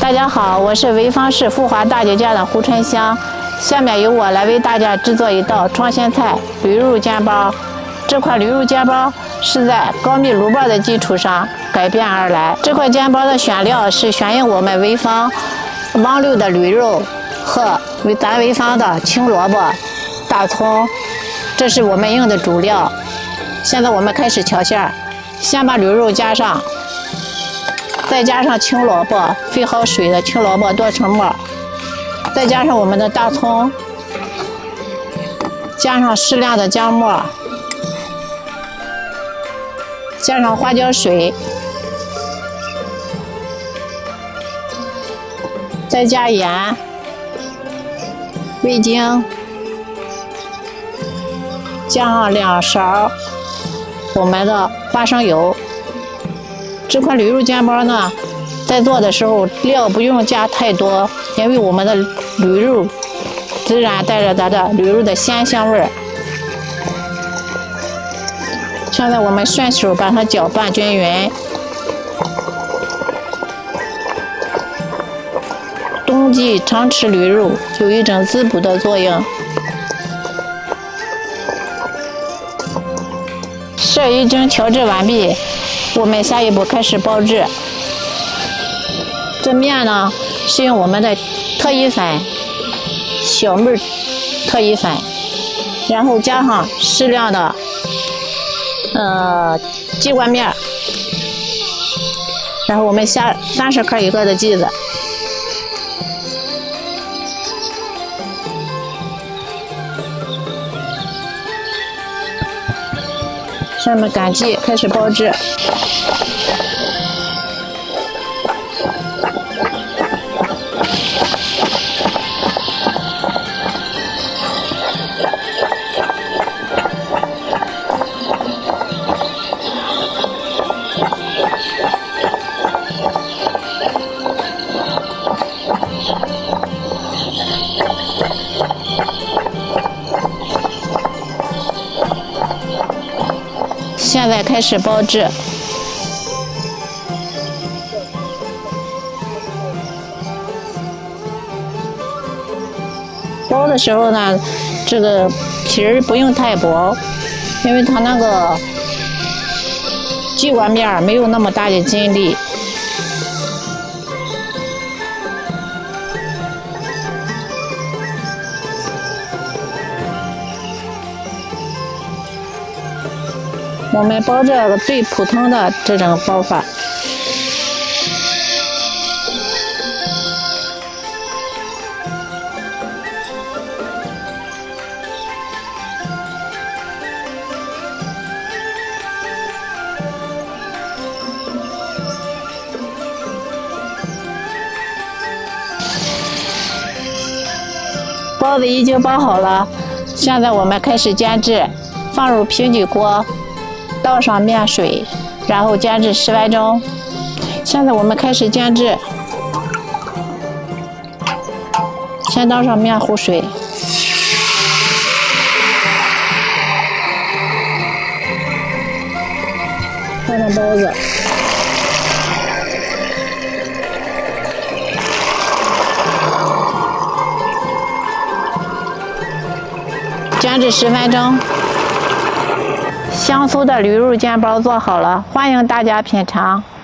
大家好，我是潍坊市富华大酒店的胡春香，下面由我来为大家制作一道创新菜——驴肉煎包。这款驴肉煎包是在高密卤包的基础上改变而来。这块煎包的选料是选用我们潍坊王六的驴肉和咱潍坊的青萝卜、大葱，这是我们用的主料。现在我们开始调馅儿，先把驴肉加上。 再加上青萝卜，沸好水的青萝卜剁成末，再加上我们的大葱，加上适量的姜末，加上花椒水，再加盐、味精，加上2勺我们的花生油。 这款驴肉煎包呢，在做的时候料不用加太多，因为我们的驴肉自然带着它的驴肉的鲜香味儿。现在我们顺手把它搅拌均匀。冬季常吃驴肉，有一种滋补的作用。馅已经调制完毕。 我们下一步开始包制。这面呢是用我们的特意粉、小妹特意粉，然后加上适量的鸡冠面，然后我们下30克一个的剂子。上面擀剂开始包制。 现在开始包制。包的时候呢，这个皮儿不用太薄，因为它那个鸡冠面没有那么大的筋力。 我们包这个最普通的这种包法，包子已经包好了，现在我们开始煎制，放入平底锅。 倒上面水，然后煎制10分钟。现在我们开始煎制，先倒上面糊水，放上包子，煎制10分钟。 香酥的驴肉煎包做好了，欢迎大家品尝。